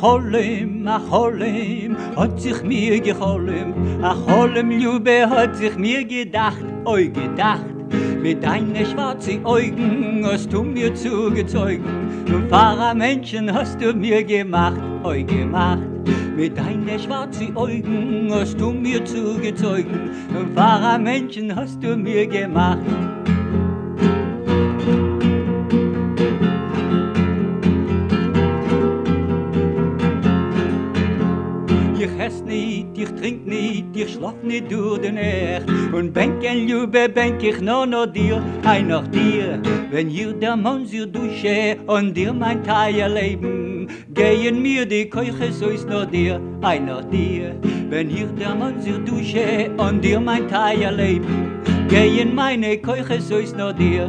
Cholem, hat sich mir gecholem. A Cholem, Liebe, hat sich mir gedacht, oi gedacht. Mit deinen schwarzen Augen hast du mir zugezeugen. Und Pfarrer Menschen hast du mir gemacht, oi gemacht. Mit deinen schwarzen Augen hast du mir zugezeugen. Und Pfarrer Menschen hast du mir gemacht. Ich ess nicht, ich trink nicht, ich schlaf nicht durch die Nacht. Und bänken, Liebe, bänk ich nur noch dir, ein nach dir. Wenn ihr der Mann sie dusche und dir mein Teil leben, gehen mir die Keuche, so ist nur dir, ein nach dir. Wenn ihr der Mann sie dusche und dir mein Teil leben, gehen meine Keuche, so ist nur dir.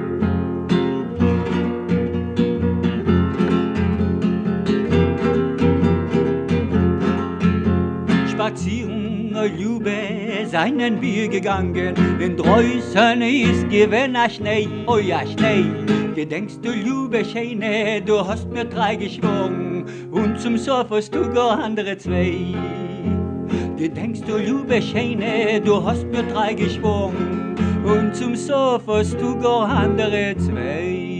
Spazieren, Liebe, seinen wir gegangen. In draußen ist gewesen a Schnee, oh ja Schnee. Gedenkst du, Liebe, Schöne, du hast mir 3 geschwungen und zum Sof hast du gar andere 2. Gedenkst du, Liebe, Schöne, du hast mir 3 geschwungen und zum Sof hast du gar andere 2.